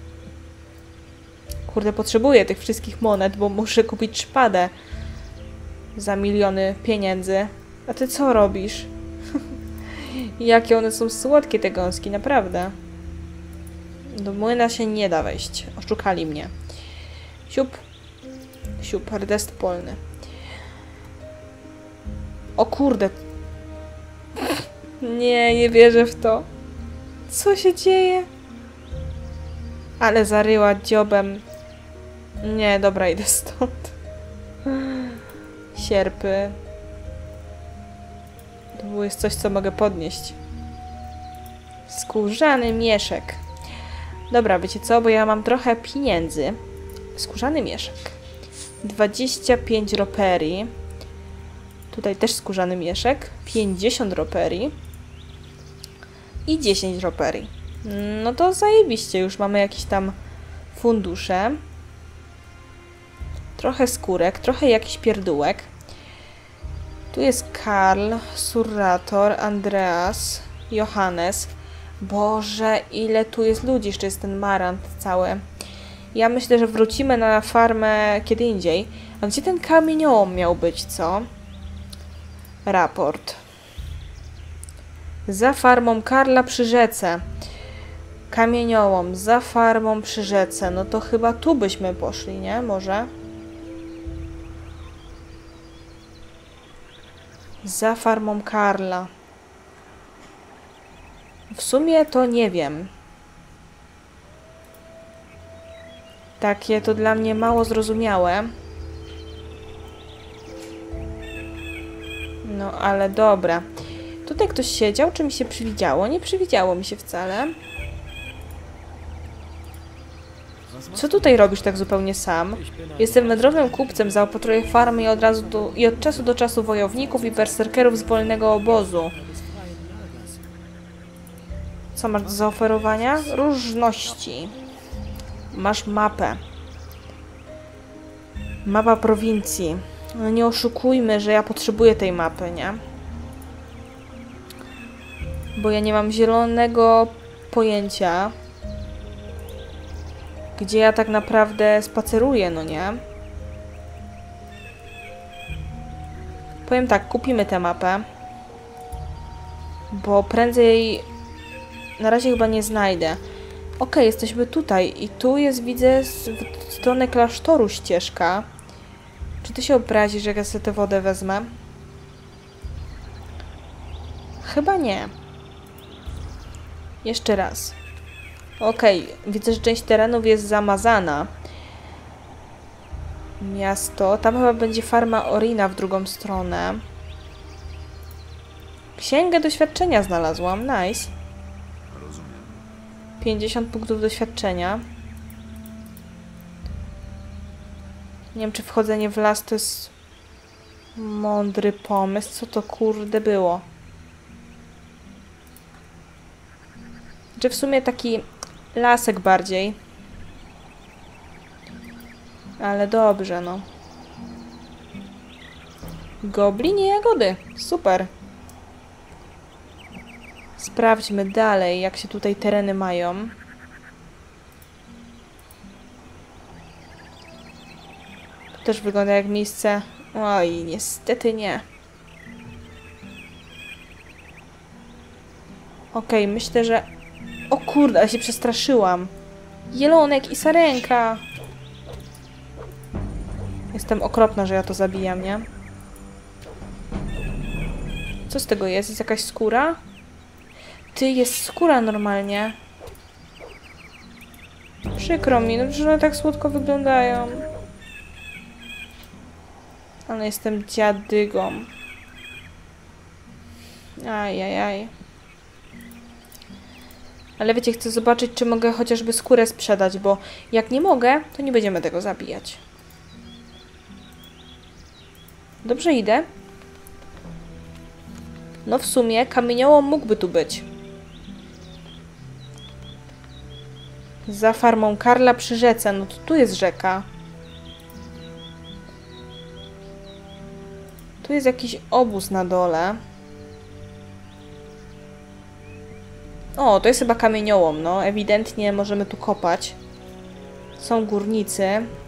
Kurde, potrzebuję tych wszystkich monet, bo muszę kupić szpadę za miliony pieniędzy. A ty co robisz? Jakie one są słodkie, te gąski, naprawdę. Do młyna się nie da wejść. Oszukali mnie. Siup. Siup, rdest polny. O kurde. Nie wierzę w to. Co się dzieje? Ale zaryła dziobem. Nie, dobra, idę stąd. Sierpy. To jest coś, co mogę podnieść. Skórzany mieszek. Dobra, wiecie co? Bo ja mam trochę pieniędzy. Skórzany mieszek. 25 roperii. Tutaj też skórzany mieszek. 50 roperii. I 10 roperii. No to zajebiście. Już mamy jakieś tam fundusze. Trochę skórek. Trochę jakiś pierdółek. Tu jest Karl, Surrator, Andreas, Johannes. Boże, ile tu jest ludzi. Jeszcze jest ten marant cały. Ja myślę, że wrócimy na farmę kiedy indziej. A gdzie ten kamieniołom miał być, co? Raport. Za farmą Karla przy rzece. Kamieniołom. Za farmą przy rzece. No to chyba tu byśmy poszli, nie? Może? Za farmą Karla. W sumie to nie wiem. Takie to dla mnie mało zrozumiałe. No ale dobra. Tutaj ktoś siedział, czy mi się przywidziało? Nie przywidziało mi się wcale. Co tutaj robisz tak zupełnie sam? Jestem wędrownym kupcem, zaopatruję farmy i od czasu do czasu wojowników i berserkerów z wolnego obozu. Co masz do zaoferowania? Różności. Masz mapę. Mapa prowincji. No nie oszukujmy, że ja potrzebuję tej mapy, nie? Bo ja nie mam zielonego pojęcia, gdzie ja tak naprawdę spaceruję, no nie? Powiem tak, kupimy tę mapę, bo prędzej na razie chyba nie znajdę. Okej, jesteśmy tutaj i tu jest, widzę, w stronę klasztoru ścieżka. Czy ty się obrazisz, jak ja sobie tę wodę wezmę? Chyba nie. Jeszcze raz. Okej, widzę, że część terenów jest zamazana. Miasto. Tam chyba będzie farma Orina w drugą stronę. Księgę doświadczenia znalazłam. Nice. 50 punktów doświadczenia. Nie wiem, czy wchodzenie w las to jest mądry pomysł. Co to kurde było? Czy w sumie taki lasek bardziej. Ale dobrze, no. Goblinie jagody. Super. Sprawdźmy dalej, jak się tutaj tereny mają. To też wygląda jak miejsce... Oj, niestety nie. Okej, myślę, że... O kurde, ale się przestraszyłam. Jelonek i sarenka. Jestem okropna, że ja to zabijam, nie? Co z tego jest? Jest jakaś skóra? Ty, jest skóra normalnie. Przykro mi, no, że one tak słodko wyglądają. Ale jestem dziadygą. Ajajaj. Ale wiecie, chcę zobaczyć, czy mogę chociażby skórę sprzedać, bo jak nie mogę, to nie będziemy tego zabijać. Dobrze idę? No w sumie kamieniołom mógłby tu być. Za farmą Karla przy rzece. No to tu jest rzeka. Tu jest jakiś obóz na dole. O, to jest chyba kamieniołom, no. Ewidentnie możemy tu kopać. Są górnicy.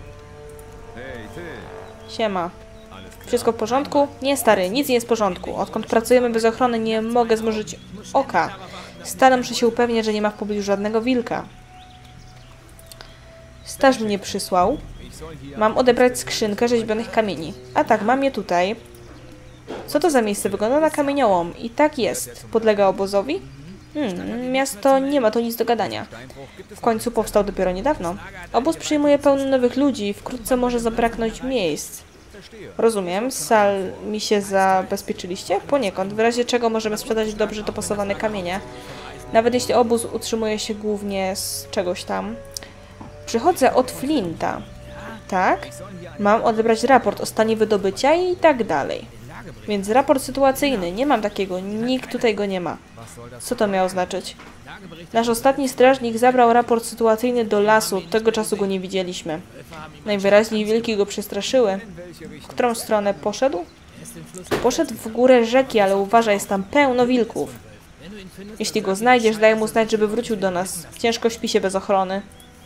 Siema. Wszystko w porządku? Nie, stary, nic nie jest w porządku. Odkąd pracujemy bez ochrony, nie mogę zmrużyć oka. Stale muszę się upewniać, że nie ma w pobliżu żadnego wilka. Straż mnie przysłał. Mam odebrać skrzynkę rzeźbionych kamieni. A tak, mam je tutaj. Co to za miejsce? Wygląda na kamieniołom. I tak jest. Podlega obozowi? Miasto nie ma tu nic do gadania. W końcu powstał dopiero niedawno. Obóz przyjmuje pełno nowych ludzi. Wkrótce może zabraknąć miejsc. Rozumiem. Sal mi się zabezpieczyliście? Poniekąd. W razie czego możemy sprzedać dobrze dopasowane kamienie. Nawet jeśli obóz utrzymuje się głównie z czegoś tam. Przychodzę od Flinta. Tak? Mam odebrać raport o stanie wydobycia i tak dalej. Więc raport sytuacyjny. Nie mam takiego. Nikt tutaj go nie ma. Co to miało znaczyć? Nasz ostatni strażnik zabrał raport sytuacyjny do lasu. Od tego czasu go nie widzieliśmy. Najwyraźniej wilki go przestraszyły. W którą stronę poszedł? Poszedł w górę rzeki, ale uważaj, jest tam pełno wilków. Jeśli go znajdziesz, daj mu znać, żeby wrócił do nas. Ciężko śpi się bez ochrony.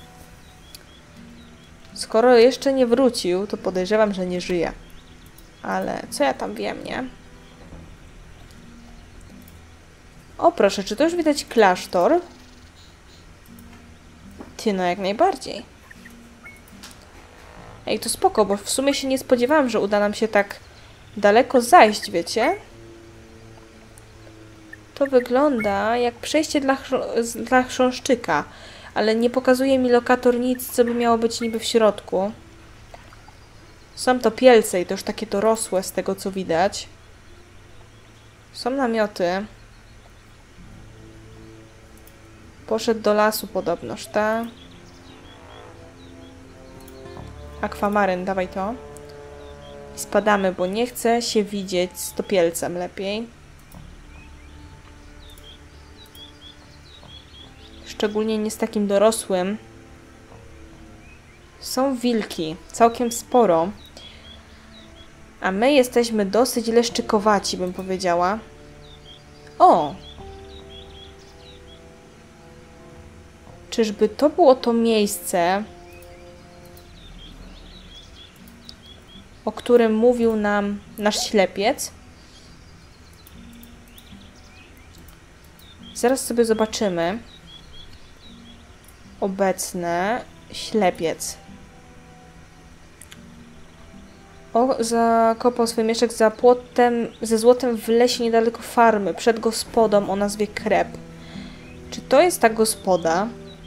Skoro jeszcze nie wrócił, to podejrzewam, że nie żyje. Ale co ja tam wiem, nie? O proszę, czy to już widać klasztor? Ty, no jak najbardziej. Ej, to spoko, bo w sumie się nie spodziewałam, że uda nam się tak daleko zajść, wiecie? To wygląda jak przejście dla chrząszczyka, ale nie pokazuje mi lokator nic, co by miało być niby w środku. Są to pielce i to już takie dorosłe z tego, co widać. Są namioty. Poszedł do lasu podobnoż, tak? Akwamaryn, dawaj to. I spadamy, bo nie chcę się widzieć z topielcem lepiej. Szczególnie nie z takim dorosłym. Są wilki, całkiem sporo. A my jesteśmy dosyć leszczykowaci, bym powiedziała. O! Czyżby to było to miejsce, o którym mówił nam nasz ślepiec? Zaraz sobie zobaczymy. Obecne ślepiec. O, zakopał swój mieszek za płotem, ze złotem w lesie niedaleko farmy, przed gospodą o nazwie Krep. Czy to jest ta gospoda?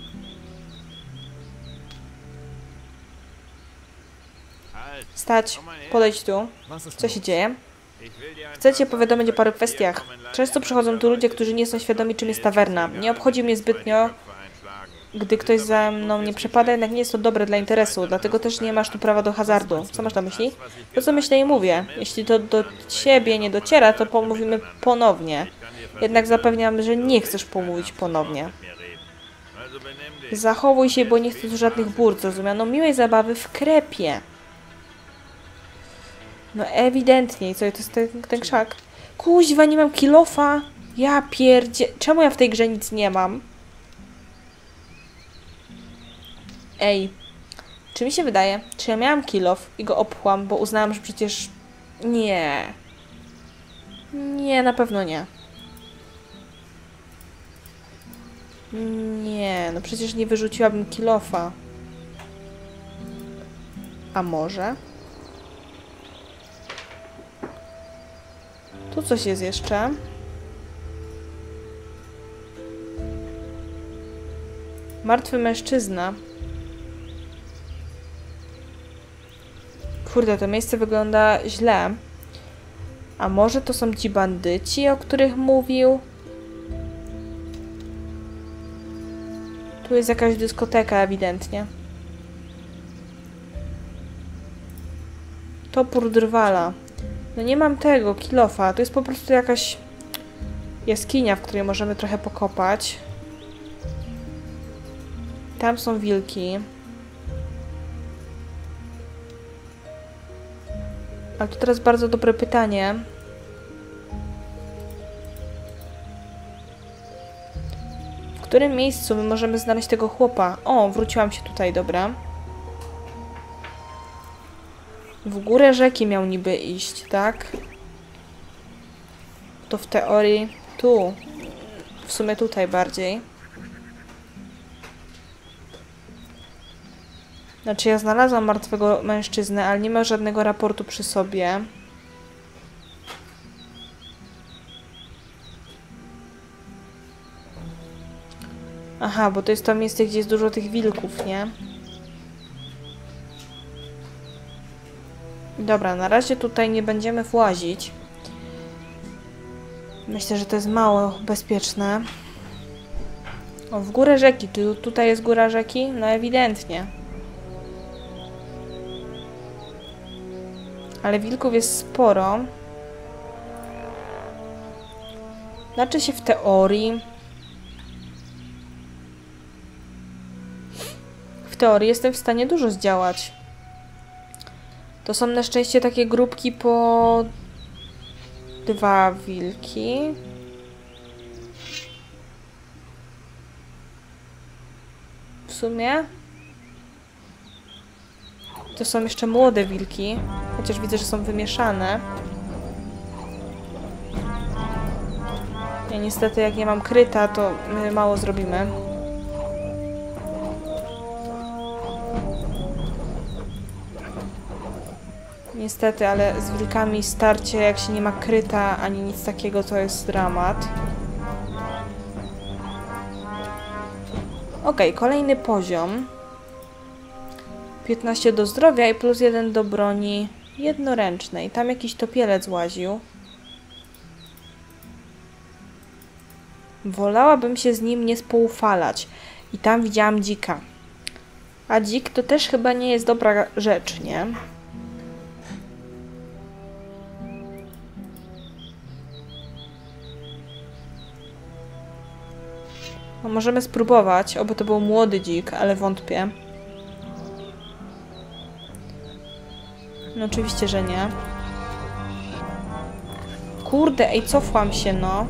Stać, podejdź tu. Co się dzieje? Chcę cię powiadomić o paru kwestiach. Często przychodzą tu ludzie, którzy nie są świadomi, czym jest tawerna. Nie obchodzi mnie zbytnio, gdy ktoś za mną nie przepada, jednak nie jest to dobre dla interesu, dlatego też nie masz tu prawa do hazardu. Co masz na myśli? To, co myślę i mówię. Jeśli to do ciebie nie dociera, to pomówimy ponownie. Jednak zapewniam, że nie chcesz pomówić ponownie. Zachowuj się, bo nie chcę tu żadnych burd, zrozumiano? Miłej zabawy w krepie. No ewidentnie. Co to jest ten krzak? Kuźwa, nie mam kilofa. Ja pierdzie... Czemu ja w tej grze nic nie mam? Ej. Czy mi się wydaje? Czy ja miałam kilof i go obchłam, bo uznałam, że przecież... Nie. Nie, na pewno nie. Nie, no przecież nie wyrzuciłabym kilofa. A może? Tu coś jest jeszcze. Martwy mężczyzna. Kurde, to miejsce wygląda źle. A może to są ci bandyci, o których mówił? Tu jest jakaś dyskoteka ewidentnie. Topór drwala. No nie mam tego, kilofa. To jest po prostu jakaś jaskinia, w której możemy trochę pokopać. Tam są wilki. Ale to teraz bardzo dobre pytanie. W którym miejscu my możemy znaleźć tego chłopa? O, wróciłam się tutaj, dobra. W górę rzeki miał niby iść, tak? To w teorii tu. W sumie tutaj bardziej. Znaczy ja znalazłam martwego mężczyznę, ale nie ma żadnego raportu przy sobie. Aha, bo to jest to miejsce, gdzie jest dużo tych wilków, nie? Dobra, na razie tutaj nie będziemy włazić. Myślę, że to jest mało bezpieczne. O, w górę rzeki. Czy tutaj jest góra rzeki? No ewidentnie. Ale wilków jest sporo. Znaczy się w teorii. W teorii jestem w stanie dużo zdziałać. To są na szczęście takie grupki po 2 wilki. W sumie. To są jeszcze młode wilki. Chociaż widzę, że są wymieszane. Ja niestety jak nie mam kryta, to my mało zrobimy. Niestety, ale z wilkami starcie, jak się nie ma kryta ani nic takiego, to jest dramat. Ok, kolejny poziom. 15 do zdrowia i plus 1 do broni jednoręcznej. Tam jakiś topielec łaził. Wolałabym się z nim nie spoufalać. I tam widziałam dzika. A dzik to też chyba nie jest dobra rzecz, nie? No, możemy spróbować, oby to był młody dzik, ale wątpię. No oczywiście, że nie. Kurde, ej, cofłam się, no.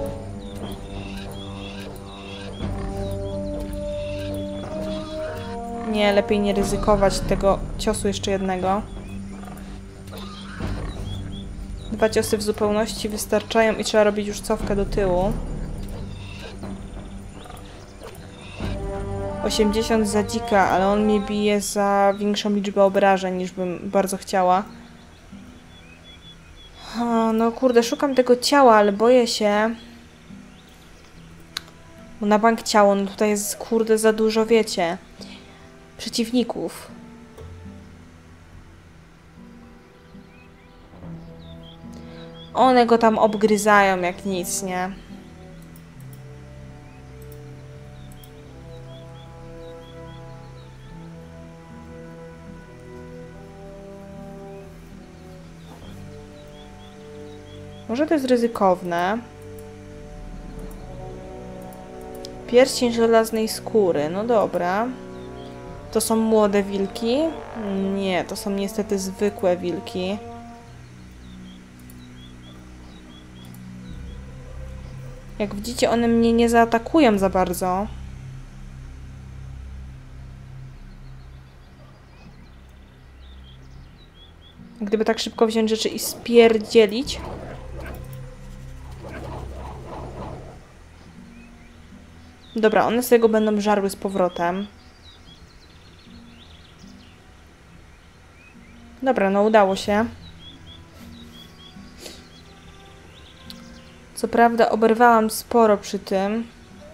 Nie, lepiej nie ryzykować tego ciosu jeszcze jednego. 2 ciosy w zupełności wystarczają i trzeba robić już cofkę do tyłu. 80 za dzika, ale on mnie bije za większą liczbę obrażeń niż bym bardzo chciała. O, no kurde, szukam tego ciała, ale boję się. Bo na bank ciało, no tutaj jest kurde za dużo, wiecie, przeciwników. One go tam obgryzają jak nic, nie? Może to jest ryzykowne. Pierścień żelaznej skóry. No dobra. To są młode wilki? Nie, to są niestety zwykłe wilki. Jak widzicie, one mnie nie zaatakują za bardzo. Gdyby tak szybko wziąć rzeczy i spierdzielić. Dobra, one sobie go będą żarły z powrotem. Dobra, no udało się. Co prawda oberwałam sporo przy tym.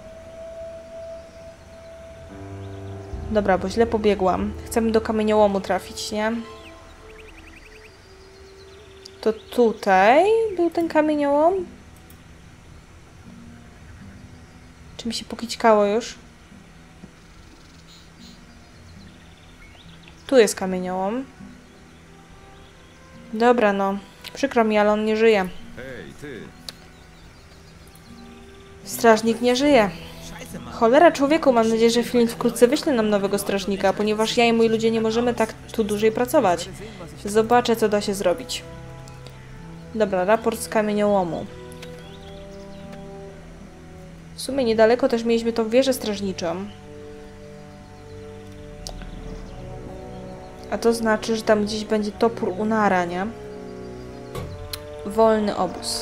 Dobra, bo źle pobiegłam. Chcemy do kamieniołomu trafić, nie? To tutaj był ten kamieniołom? Czy mi się pokićkało już? Tu jest kamieniołom. Dobra, no. Przykro mi, ale on nie żyje. Hej, ty! Strażnik nie żyje. Cholera człowieku, mam nadzieję, że film wkrótce wyśle nam nowego strażnika, ponieważ ja i moi ludzie nie możemy tak tu dłużej pracować. Zobaczę, co da się zrobić. Dobra, raport z kamieniołomu. W sumie niedaleko też mieliśmy tą wieżę strażniczą. A to znaczy, że tam gdzieś będzie topór Unara, nie? Wolny obóz.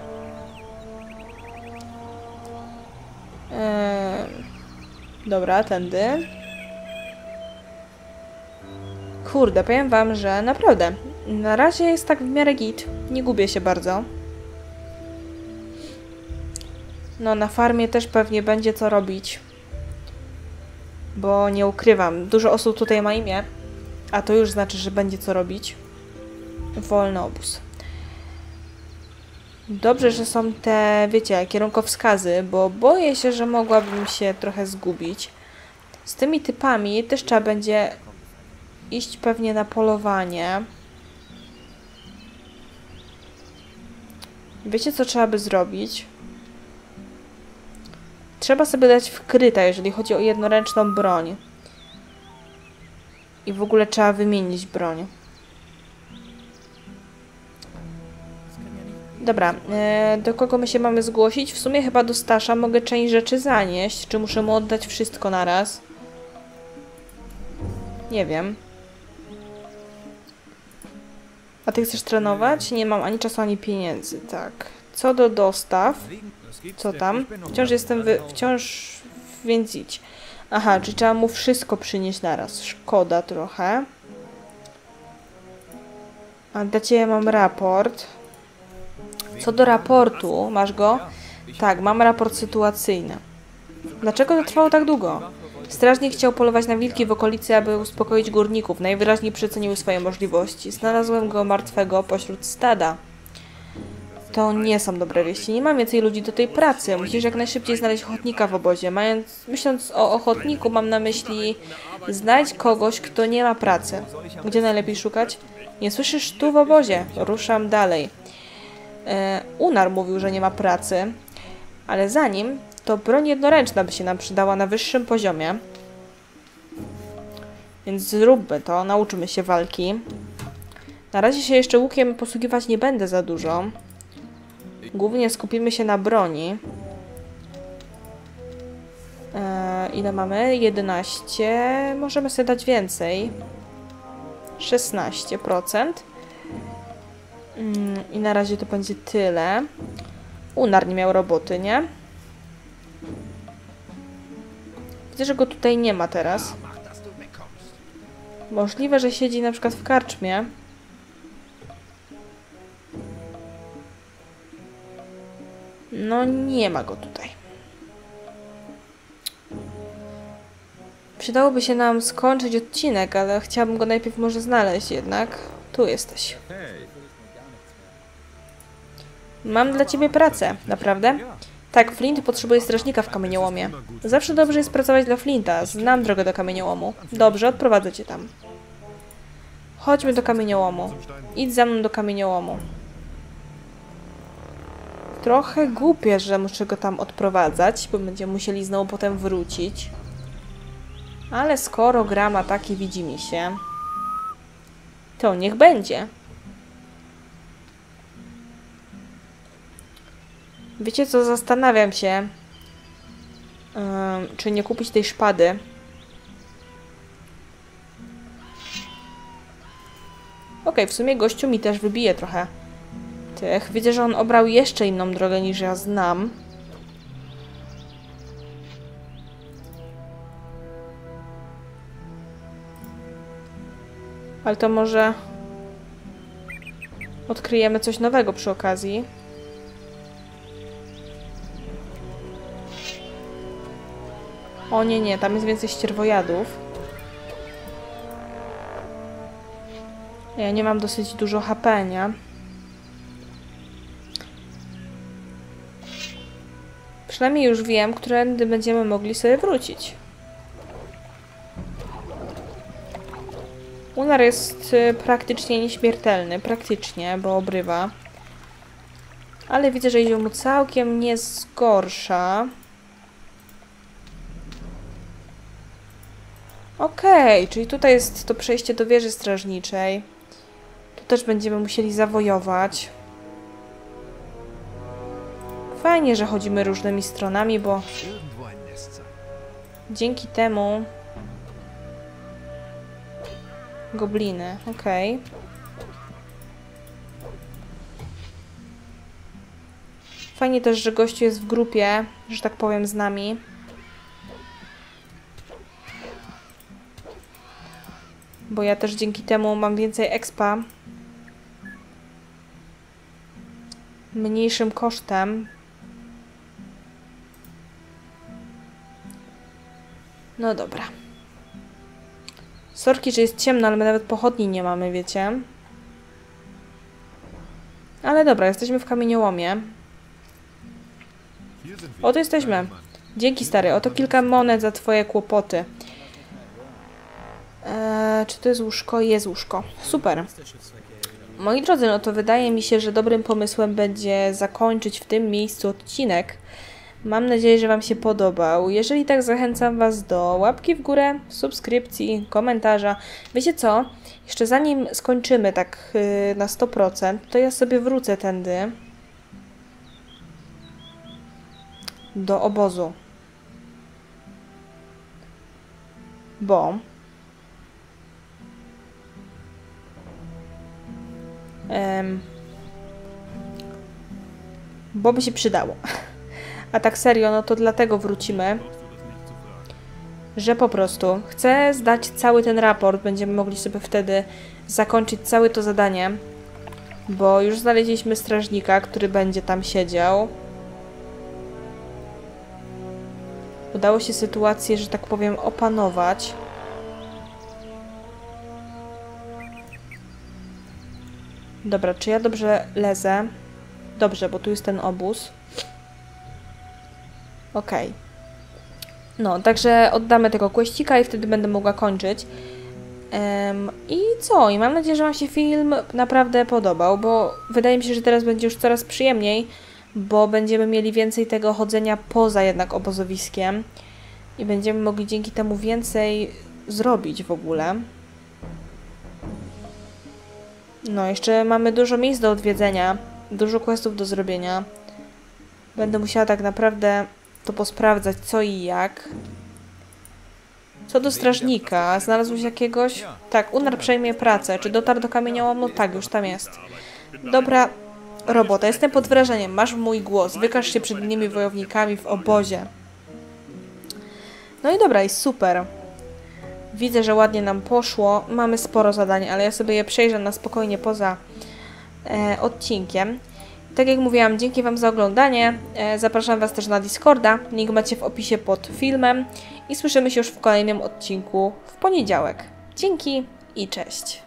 Dobra, tędy. Kurde, powiem wam, że naprawdę na razie jest tak w miarę git. Nie gubię się bardzo. No, na farmie też pewnie będzie co robić. Bo nie ukrywam, dużo osób tutaj ma imię. A to już znaczy, że będzie co robić. Wolny obóz. Dobrze, że są te, wiecie, kierunkowskazy, bo boję się, że mogłabym się trochę zgubić. Z tymi typami też trzeba będzie iść pewnie na polowanie. Wiecie, co trzeba by zrobić? Trzeba sobie dać wkryta, jeżeli chodzi o jednoręczną broń. I w ogóle trzeba wymienić broń. Dobra, do kogo my się mamy zgłosić? W sumie chyba do Stasza mogę część rzeczy zanieść. Czy muszę mu oddać wszystko naraz? Nie wiem. A ty chcesz trenować? Nie mam ani czasu, ani pieniędzy. Tak. Co do dostaw? Co tam? Wciąż jestem wciąż... Więc idź. Aha, czyli trzeba mu wszystko przynieść naraz. Szkoda trochę. A dla ciebie mam raport. Co do raportu, masz go? Tak, mam raport sytuacyjny. Dlaczego to trwało tak długo? Strażnik chciał polować na wilki w okolicy, aby uspokoić górników. Najwyraźniej przeceniły swoje możliwości. Znalazłem go martwego pośród stada. to nie są dobre wieści. Nie mam więcej ludzi do tej pracy. Musisz jak najszybciej znaleźć ochotnika w obozie. Myśląc o ochotniku, mam na myśli znajdź kogoś, kto nie ma pracy. Gdzie najlepiej szukać? Nie słyszysz? Tu w obozie. Ruszam dalej. Unar mówił, że nie ma pracy, ale zanim, to broń jednoręczna by się nam przydała na wyższym poziomie. Więc zróbmy to, nauczymy się walki. Na razie się jeszcze łukiem posługiwać nie będę za dużo. Głównie skupimy się na broni. Ile mamy? 11. Możemy sobie dać więcej. 16%. I na razie to będzie tyle. Unar nie miał roboty, nie? Widzę, że go tutaj nie ma teraz. Możliwe, że siedzi na przykład w karczmie. No nie ma go tutaj. Przydałoby się nam skończyć odcinek, ale chciałabym go najpierw może znaleźć jednak. Tu jesteś. Mam dla ciebie pracę, naprawdę? Tak, Flint potrzebuje strażnika w kamieniołomie. Zawsze dobrze jest pracować dla Flinta. Znam drogę do kamieniołomu. Dobrze, odprowadzę cię tam. Chodźmy do kamieniołomu. Idź za mną do kamieniołomu. Trochę głupie, że muszę go tam odprowadzać, bo będziemy musieli znowu potem wrócić. Ale skoro gra ma taki widzimisię, to niech będzie. Wiecie co, zastanawiam się, czy nie kupić tej szpady. Okej, w sumie gościu mi też wybije trochę tych. Widzę, że on obrał jeszcze inną drogę niż ja znam. Ale to może odkryjemy coś nowego przy okazji. O nie, nie, tam jest więcej ścierwojadów. Ja nie mam dosyć dużo HP, nie? Przynajmniej już wiem, którędy będziemy mogli sobie wrócić. Unar jest praktycznie nieśmiertelny, praktycznie, bo obrywa. Ale widzę, że idzie mu całkiem nie zgorsza. Okej, czyli tutaj jest to przejście do wieży strażniczej. Tu też będziemy musieli zawojować. Fajnie, że chodzimy różnymi stronami, bo dzięki temu... Gobliny, okej. Fajnie też, że gościu jest w grupie, że tak powiem, z nami. Bo ja też dzięki temu mam więcej expa. Mniejszym kosztem. No dobra. Sorki, że jest ciemno, ale my nawet pochodni nie mamy, wiecie. Ale dobra, jesteśmy w kamieniołomie. Oto jesteśmy. Dzięki, stary. Oto kilka monet za twoje kłopoty. Czy to jest łóżko? Jest łóżko. Super. Moi drodzy, no to wydaje mi się, że dobrym pomysłem będzie zakończyć w tym miejscu odcinek. Mam nadzieję, że wam się podobał. Jeżeli tak, zachęcam was do łapki w górę, subskrypcji, komentarza. Wiecie co? Jeszcze zanim skończymy tak na 100%, to ja sobie wrócę tędy do obozu. Bo by się przydało. A tak serio, no to dlatego wrócimy, że po prostu chcę zdać cały ten raport. Będziemy mogli sobie wtedy zakończyć całe to zadanie, bo już znaleźliśmy strażnika, który będzie tam siedział. Udało się sytuację, że tak powiem, opanować. Dobra, czy ja dobrze lezę? Dobrze, bo tu jest ten obóz. Okej. No, także oddamy tego questika i wtedy będę mogła kończyć. I co? I mam nadzieję, że Wam się film naprawdę podobał, bo wydaje mi się, że teraz będzie już coraz przyjemniej, bo będziemy mieli więcej tego chodzenia poza jednak obozowiskiem i będziemy mogli dzięki temu więcej zrobić w ogóle. No, jeszcze mamy dużo miejsc do odwiedzenia, dużo questów do zrobienia. Będę musiała tak naprawdę to posprawdzać, co i jak. Co do strażnika, znalazłeś jakiegoś? Tak, Unar przejmie pracę. Czy dotarł do kamieniołomu? Tak, już tam jest. Dobra robota, jestem pod wrażeniem. Masz mój głos, wykaż się przed innymi wojownikami w obozie. No i dobra, i super. Widzę, że ładnie nam poszło. Mamy sporo zadań, ale ja sobie je przejrzę na spokojnie poza odcinkiem. Tak jak mówiłam, dzięki Wam za oglądanie. Zapraszam Was też na Discorda. Link macie w opisie pod filmem. I słyszymy się już w kolejnym odcinku w poniedziałek. Dzięki i cześć.